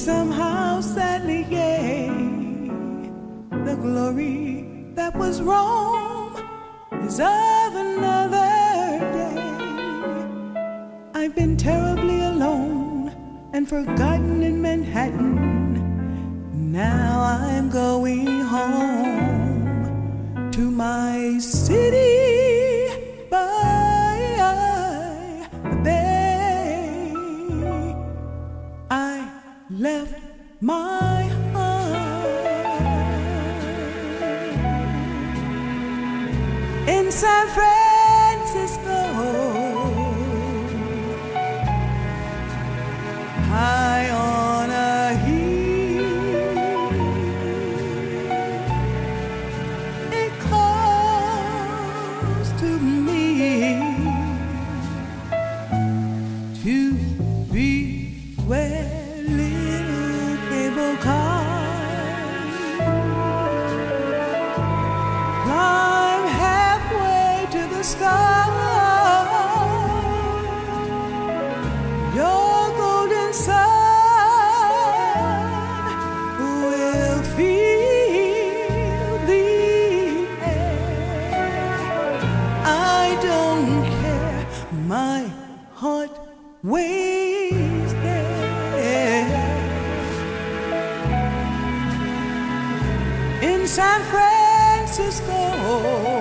somehow sadly gay. The glory that was Rome is of another day. I've been terribly alone and forgotten in Manhattan. Now I'm going home to my city by the bay. I left my heart in San Francisco, high on a hill. It calls to me to be where little cable cars climb halfway to the sky. Your golden sun will fill the air. I don't care, my heart waits there in San Francisco.